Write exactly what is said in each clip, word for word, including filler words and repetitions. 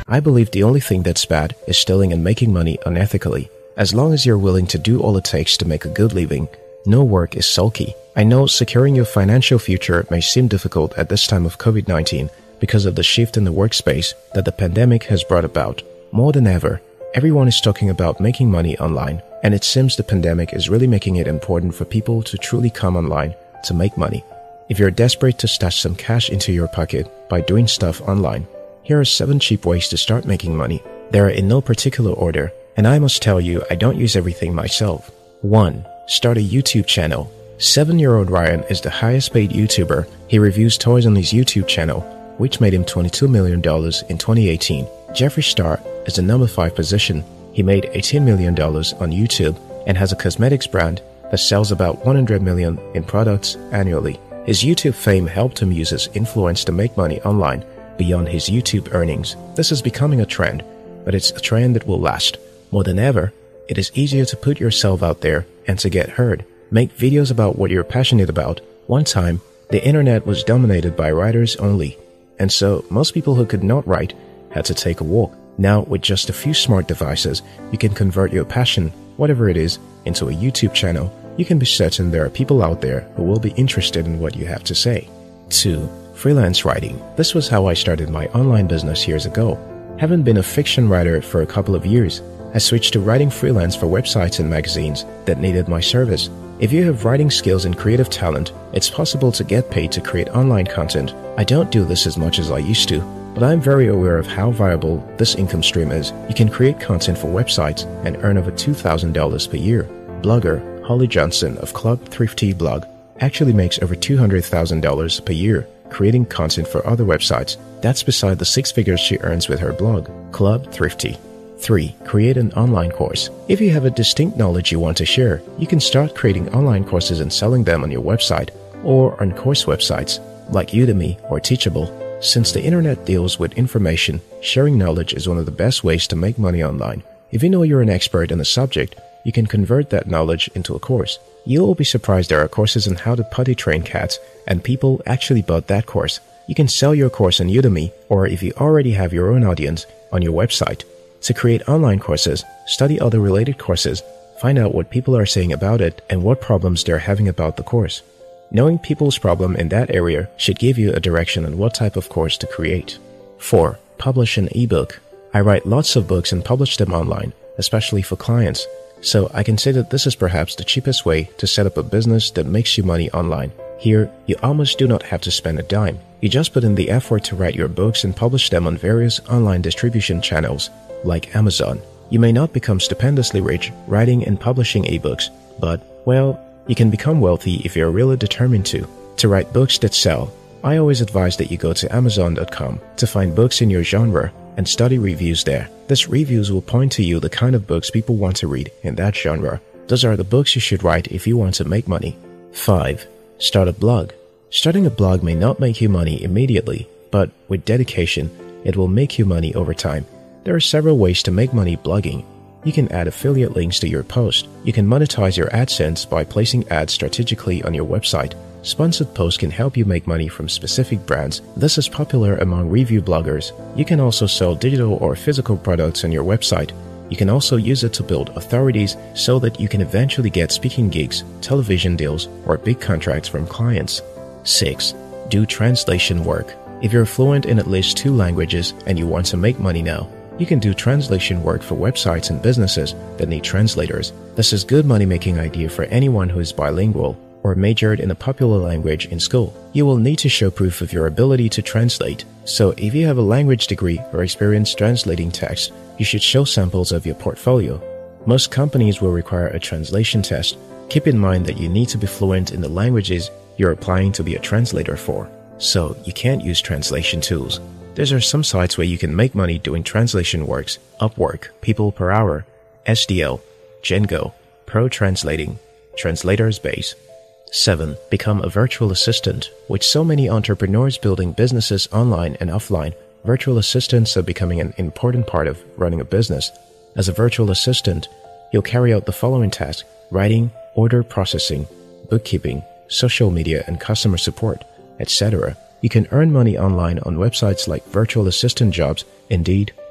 I believe the only thing that's bad is stealing and making money unethically. As long as you're willing to do all it takes to make a good living, no work is sulky. I know securing your financial future may seem difficult at this time of COVID nineteen because of the shift in the workspace that the pandemic has brought about. More than ever, everyone is talking about making money online, and it seems the pandemic is really making it important for people to truly come online to make money. If you're desperate to stash some cash into your pocket by doing stuff online, here are seven cheap ways to start making money. They are in no particular order, and I must tell you I don't use everything myself. one. Start a YouTube channel. Seven-year-old Ryan is the highest paid YouTuber. He reviews toys on his YouTube channel, which made him twenty-two million dollars in twenty eighteen. Jeffree Star is the number five position. He made eighteen million dollars on YouTube and has a cosmetics brand that sells about one hundred million dollars in products annually. His YouTube fame helped him use his influence to make money online beyond his YouTube earnings. This is becoming a trend, but it's a trend that will last. More than ever, it is easier to put yourself out there and to get heard. Make videos about what you're passionate about. One time, the internet was dominated by writers only, and so most people who could not write had to take a walk. Now, with just a few smart devices, you can convert your passion, whatever it is, into a YouTube channel. You can be certain there are people out there who will be interested in what you have to say. two. Freelance writing. This was how I started my online business years ago. Having been a fiction writer for a couple of years, I switched to writing freelance for websites and magazines that needed my service. If you have writing skills and creative talent, it's possible to get paid to create online content. I don't do this as much as I used to, but I'm very aware of how viable this income stream is. You can create content for websites and earn over two thousand dollars per year. Blogger Holly Johnson of Club Thrifty Blog actually makes over two hundred thousand dollars per year creating content for other websites. That's beside the six figures she earns with her blog, Club Thrifty. three. Create an online course. If you have a distinct knowledge you want to share, you can start creating online courses and selling them on your website or on course websites like Udemy or Teachable. Since the internet deals with information, sharing knowledge is one of the best ways to make money online. If you know you're an expert in a subject, you can convert that knowledge into a course. You will be surprised there are courses on how to potty train cats, and people actually bought that course. You can sell your course on Udemy, or if you already have your own audience, on your website. To create online courses, study other related courses, find out what people are saying about it and what problems they're having about the course. Knowing people's problem in that area should give you a direction on what type of course to create. four. Publish an ebook. I write lots of books and publish them online, especially for clients. So I can say that this is perhaps the cheapest way to set up a business that makes you money online. Here, you almost do not have to spend a dime. You just put in the effort to write your books and publish them on various online distribution channels, like Amazon. You may not become stupendously rich writing and publishing ebooks, but, well, you can become wealthy if you're really determined to. To write books that sell, I always advise that you go to amazon dot com to find books in your genre and study reviews there. These reviews will point to you the kind of books people want to read in that genre. Those are the books you should write if you want to make money. five. Start a blog. Starting a blog may not make you money immediately, but with dedication, it will make you money over time. There are several ways to make money blogging. You can add affiliate links to your post. You can monetize your AdSense by placing ads strategically on your website. Sponsored posts can help you make money from specific brands. This is popular among review bloggers. You can also sell digital or physical products on your website. You can also use it to build authorities so that you can eventually get speaking gigs, television deals, or big contracts from clients. six. Do translation work. If you're fluent in at least two languages and you want to make money now, you can do translation work for websites and businesses that need translators. This is a good money-making idea for anyone who is bilingual or majored in a popular language in school. You will need to show proof of your ability to translate. So if you have a language degree or experience translating text, you should show samples of your portfolio. Most companies will require a translation test. Keep in mind that you need to be fluent in the languages you're applying to be a translator for. So you can't use translation tools. There are some sites where you can make money doing translation works: Upwork, People Per Hour, S D L, Django, Pro Translating, Translators Base. seven. Become a virtual assistant. With so many entrepreneurs building businesses online and offline, virtual assistants are becoming an important part of running a business. As a virtual assistant, you'll carry out the following tasks: writing, order processing, bookkeeping, social media and customer support, et cetera. You can earn money online on websites like Virtual Assistant Jobs, Indeed,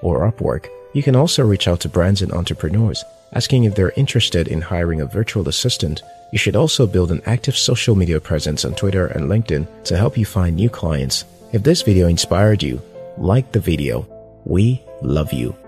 or Upwork. You can also reach out to brands and entrepreneurs, asking if they're interested in hiring a virtual assistant. You should also build an active social media presence on Twitter and LinkedIn to help you find new clients. If this video inspired you, like the video. We love you.